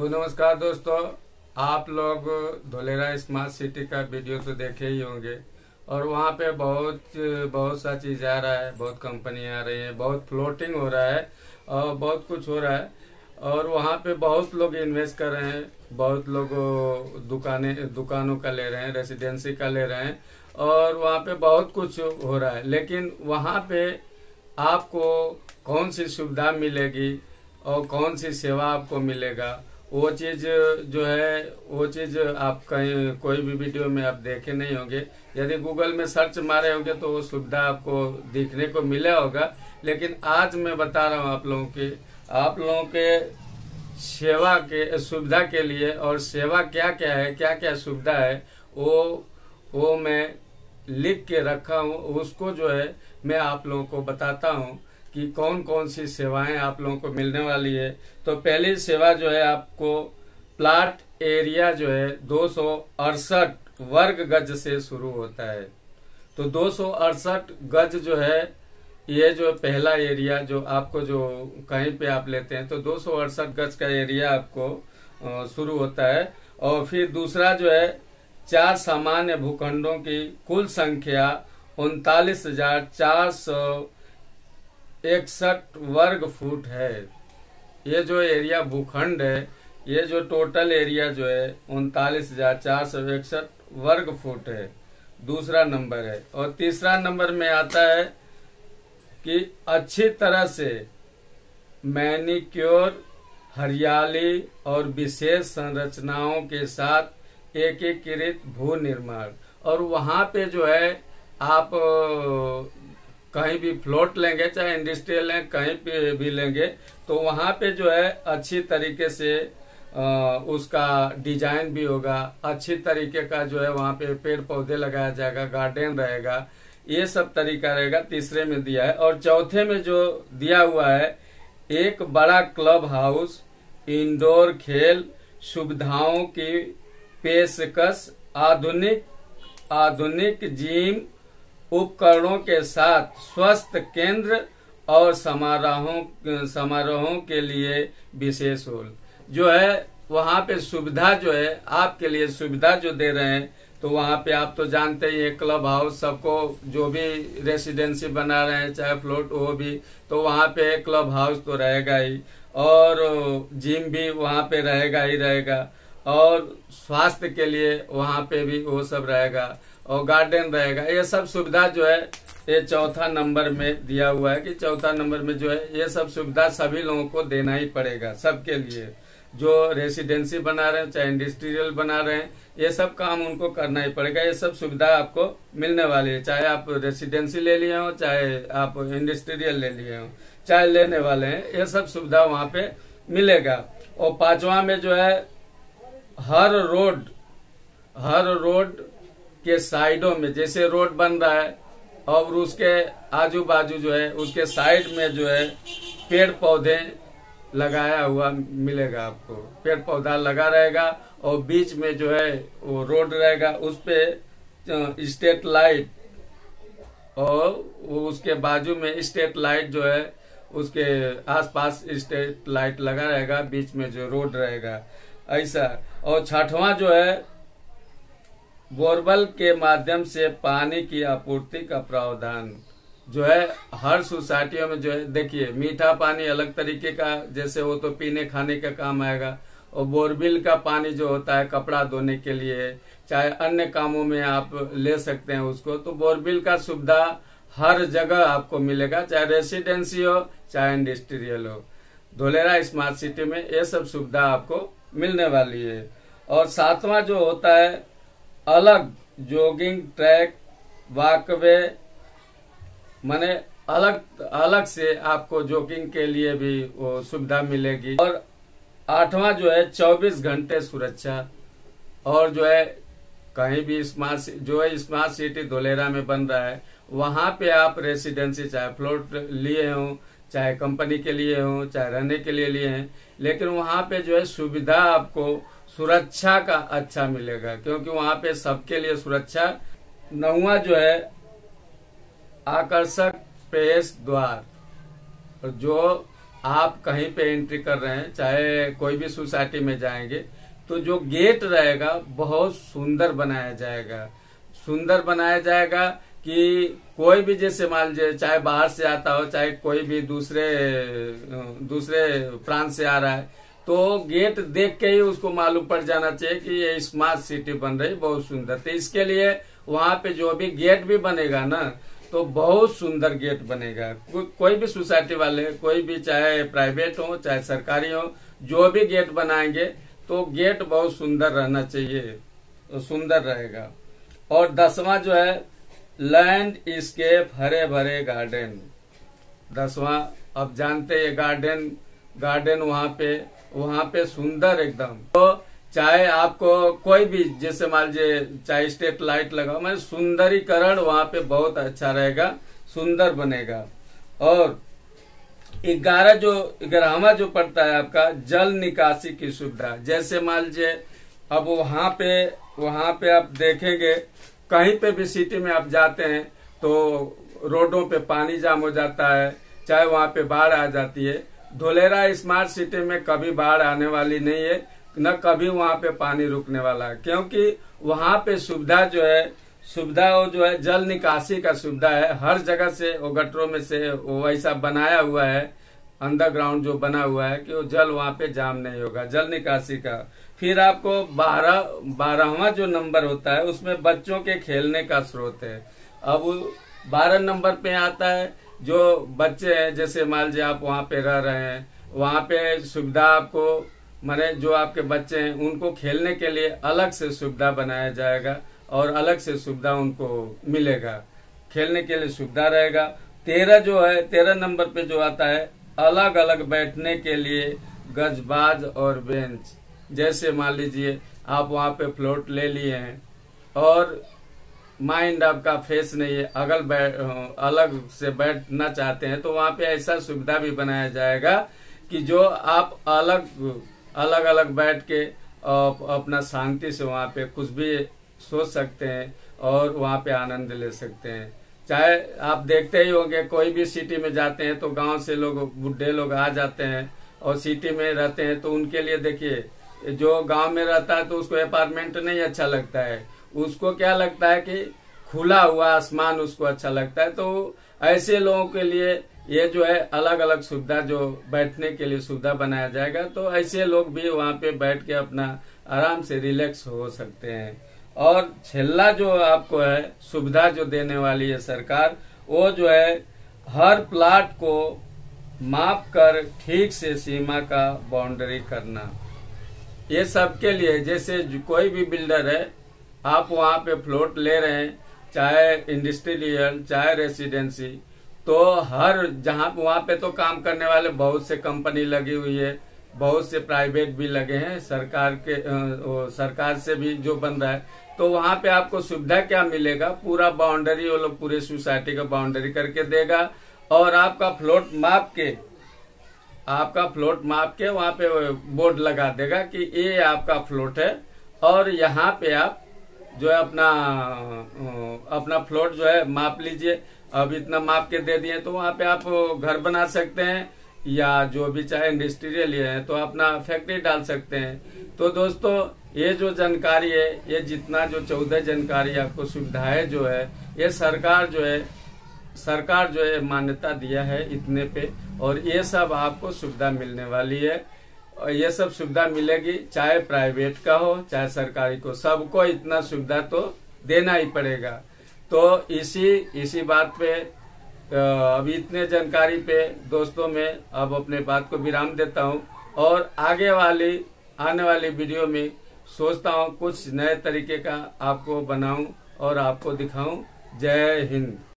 तो नमस्कार दोस्तों, आप लोग धोलेरा स्मार्ट सिटी का वीडियो तो देखे ही होंगे और वहाँ पे बहुत बहुत सा चीज आ रहा है, बहुत कंपनी आ रही है, बहुत फ्लोटिंग हो रहा है और बहुत कुछ हो रहा है। और वहाँ पे बहुत लोग इन्वेस्ट कर रहे हैं, बहुत लोग दुकानों का ले रहे हैं, रेसिडेंसी का ले रहे हैं और वहाँ पे बहुत कुछ हो रहा है। लेकिन वहाँ पे आपको कौन सी सुविधा मिलेगी और कौन सी सेवा आपको मिलेगा, वो चीज जो है वो चीज आप कहीं कोई भी वीडियो में आप देखे नहीं होंगे। यदि गूगल में सर्च मारे होंगे तो वो सुविधा आपको दिखने को मिला होगा। लेकिन आज मैं बता रहा हूँ आप लोगों के सेवा के सुविधा के लिए, और सेवा क्या क्या है, क्या क्या सुविधा है, वो मैं लिख के रखा हूँ। उसको जो है मैं आप लोगों को बताता हूँ कि कौन कौन सी सेवाएं आप लोगों को मिलने वाली है। तो पहली सेवा जो है, आपको प्लाट एरिया जो है 268 वर्ग गज से शुरू होता है। तो 268 गज जो है, ये जो पहला एरिया जो आपको जो कहीं पे आप लेते हैं तो 268 गज का एरिया आपको शुरू होता है। और फिर दूसरा जो है, 4 सामान्य भूखंडों की कुल संख्या 39,461 वर्ग फुट है। ये जो एरिया भूखंड है, ये जो टोटल एरिया जो है 39,461 वर्ग फुट है, दूसरा नंबर है। और तीसरा नंबर में आता है कि अच्छी तरह से मैनिक्योर, हरियाली और विशेष संरचनाओं के साथ एकीकृत भू निर्माण। और वहां पे जो है आप कहीं भी फ्लोट लेंगे, चाहे इंडस्ट्रियल लें, कहीं पे भी लेंगे, तो वहां पे जो है अच्छी तरीके से उसका डिजाइन भी होगा, अच्छी तरीके का जो है वहां पे पेड़ पौधे लगाया जाएगा, गार्डन रहेगा, ये सब तरीका रहेगा। तीसरे में दिया है। और चौथे में जो दिया हुआ है, एक बड़ा क्लब हाउस, इंडोर खेल सुविधाओं की पेशकश, आधुनिक जिम उपकरणों के साथ स्वास्थ्य केंद्र और समारोहों के लिए विशेष हॉल जो है। वहां पे सुविधा जो है आपके लिए सुविधा जो दे रहे हैं, तो वहां पे आप तो जानते ही है, क्लब हाउस सबको जो भी रेसिडेंसी बना रहे हैं, चाहे फ्लोट वो भी, तो वहां पे क्लब हाउस तो रहेगा ही, और जिम भी वहां पे रहेगा ही रहेगा, और स्वास्थ्य के लिए वहां पे भी वो सब रहेगा, और गार्डन रहेगा। ये सब सुविधा जो है ये चौथा नंबर में दिया हुआ है कि चौथा नंबर में जो है ये सब सुविधा सभी लोगों को देना ही पड़ेगा, सबके लिए। जो रेसिडेंसी बना रहे हैं, चाहे इंडस्ट्रियल बना रहे हैं, ये सब काम उनको करना ही पड़ेगा। ये सब सुविधा आपको मिलने वाली है, चाहे आप रेसिडेंसी ले लिए हो, चाहे आप इंडस्ट्रियल ले लिए हो, चाहे लेने वाले हैं, ये सब सुविधा वहां पे मिलेगा। और पांचवा में जो है, हर रोड के साइडों में, जैसे रोड बन रहा है और उसके आजू बाजू जो है उसके साइड में जो है पेड़ पौधे लगाया हुआ मिलेगा आपको, पेड़ पौधा लगा रहेगा, और बीच में जो है वो रोड रहेगा, उस पे स्ट्रीट लाइट, और उसके बाजू में स्ट्रीट लाइट जो है, उसके आसपास स्ट्रीट लाइट लगा रहेगा, बीच में जो रोड रहेगा, ऐसा। और छठवां जो है, बोरवेल के माध्यम से पानी की आपूर्ति का प्रावधान जो है हर सोसाइटियों में जो है। देखिए, मीठा पानी अलग तरीके का, जैसे वो तो पीने खाने का काम आएगा, और बोरवेल का पानी जो होता है कपड़ा धोने के लिए, चाहे अन्य कामों में आप ले सकते हैं उसको। तो बोरवेल का सुविधा हर जगह आपको मिलेगा, चाहे रेसिडेंसी हो, चाहे इंडस्ट्रियल हो। धोलेरा स्मार्ट सिटी में ये सब सुविधा आपको मिलने वाली है। और सातवां जो होता है, अलग जॉगिंग ट्रैक, वॉकवे, माने अलग से आपको जॉगिंग के लिए भी वो सुविधा मिलेगी। और आठवां जो है, 24 घंटे सुरक्षा। और जो है कहीं भी स्मार्ट सिटी धोलेरा में बन रहा है, वहां पे आप रेसिडेंसी, चाहे फ्लोट लिए हो, चाहे कंपनी के लिए हो, चाहे रहने के लिए लिए हैं, लेकिन वहां पे जो है सुविधा आपको सुरक्षा का अच्छा मिलेगा, क्योंकि वहां पे सबके लिए सुरक्षा। 9वां जो है, आकर्षक प्रवेश द्वार, जो आप कहीं पे एंट्री कर रहे हैं, चाहे कोई भी सोसाइटी में जाएंगे, तो जो गेट रहेगा बहुत सुंदर बनाया जाएगा। सुंदर बनाया जाएगा कि कोई भी जैसे मान लीजिए चाहे बाहर से आता हो, चाहे कोई भी दूसरे प्रांत से आ रहा है, तो गेट देख के ही उसको मालूम पड़ जाना चाहिए कि ये स्मार्ट सिटी बन रही, बहुत सुंदर। तो इसके लिए वहां पे जो भी गेट भी बनेगा ना, तो बहुत सुंदर गेट बनेगा। कोई भी सोसाइटी वाले, कोई भी चाहे प्राइवेट हो चाहे सरकारी हो, जो भी गेट बनाएंगे तो गेट बहुत सुंदर रहना चाहिए, तो सुंदर रहेगा। और 10वां जो है लैंड स्केप, हरे भरे गार्डन। 10वां अब जानते हैं गार्डन वहां पे सुंदर एकदम। तो चाहे आपको कोई भी जैसे मान लीजिए चाहे स्ट्रीट लाइट लगाओ, मैं सुंदरीकरण वहां पे बहुत अच्छा रहेगा, सुंदर बनेगा। और 11वां जो पड़ता है आपका जल निकासी की सुविधा। जैसे मान लीजिए अब वहां पे आप देखेंगे कहीं पे भी सिटी में आप जाते हैं तो रोडों पे पानी जाम हो जाता है, चाहे वहां पे बाढ़ आ जाती है। धोलेरा स्मार्ट सिटी में कभी बाढ़ आने वाली नहीं है, न कभी वहां पे पानी रुकने वाला है, क्योंकि वहां पे सुविधा जो है जल निकासी का सुविधा है। हर जगह से वो गटरों में से वो ऐसा बनाया हुआ है, अंडरग्राउंड जो बना हुआ है कि वो जल वहां पे जाम नहीं होगा, जल निकासी का। फिर आपको 12वां जो नंबर होता है उसमें बच्चों के खेलने का स्रोत है। अब 12 नंबर पे आता है जो बच्चे हैं, जैसे मान लीजिए आप वहां पे रह रहे हैं, वहां पे सुविधा आपको माने जो आपके बच्चे हैं उनको खेलने के लिए अलग से सुविधा बनाया जाएगा और अलग से सुविधा उनको मिलेगा, खेलने के लिए सुविधा रहेगा। 13 नंबर पे जो आता है अलग अलग बैठने के लिए गजबाज और बेंच। जैसे मान लीजिए आप वहां पे फ्लोट ले लिए हैं और माइंड आपका फेस नहीं है, अलग से बैठना चाहते हैं, तो वहां पे ऐसा सुविधा भी बनाया जाएगा कि जो आप अलग बैठ के अपना शांति से वहां पे कुछ भी सोच सकते हैं और वहां पे आनंद ले सकते हैं। चाहे आप देखते ही होंगे कोई भी सिटी में जाते हैं तो गांव से लोग, बुढ़े लोग आ जाते हैं और सिटी में रहते हैं, तो उनके लिए देखिए जो गांव में रहता है तो उसको अपार्टमेंट नहीं अच्छा लगता है, उसको क्या लगता है कि खुला हुआ आसमान उसको अच्छा लगता है। तो ऐसे लोगों के लिए ये जो है अलग अलग सुविधा जो बैठने के लिए सुविधा बनाया जाएगा, तो ऐसे लोग भी वहां पे बैठ के अपना आराम से रिलैक्स हो सकते हैं। और छेल्ला जो आपको है सुविधा जो देने वाली है सरकार, वो जो है हर प्लाट को माप कर ठीक से सीमा का बाउंड्री करना। ये सबके लिए, जैसे कोई भी बिल्डर है, आप वहां पे प्लॉट ले रहे हैं, चाहे इंडस्ट्रियल चाहे रेसिडेंसी, तो हर जहां वहां पे तो काम करने वाले बहुत से कंपनी लगी हुई है, बहुत से प्राइवेट भी लगे हैं, सरकार से भी जो बन रहा है, तो वहां पे आपको सुविधा क्या मिलेगा, पूरा बाउंड्री वो लोग पूरे सोसाइटी का बाउंड्री करके देगा और आपका प्लॉट माप के वहां पे बोर्ड लगा देगा कि ये आपका प्लॉट है और यहाँ पे आप जो है अपना प्लॉट जो है माप लीजिए। अब इतना माप के दे दिए तो वहां पे आप घर बना सकते हैं या जो भी चाहे इंडस्ट्रियल है तो अपना फैक्ट्री डाल सकते हैं। तो दोस्तों ये जो जानकारी है, ये जितना जो 14 जानकारी आपको सुविधाएं जो है, ये सरकार जो है मान्यता दिया है इतने पे, और ये सब आपको सुविधा मिलने वाली है। और ये सब सुविधा मिलेगी, चाहे प्राइवेट का हो चाहे सरकारी को, सबको इतना सुविधा तो देना ही पड़ेगा। तो इसी बात पे अभी इतने जानकारी पे दोस्तों मैं अब अपने बात को विराम देता हूँ और आने वाली वीडियो में सोचता हूँ कुछ नए तरीके का आपको बनाऊं और आपको दिखाऊं। जय हिंद।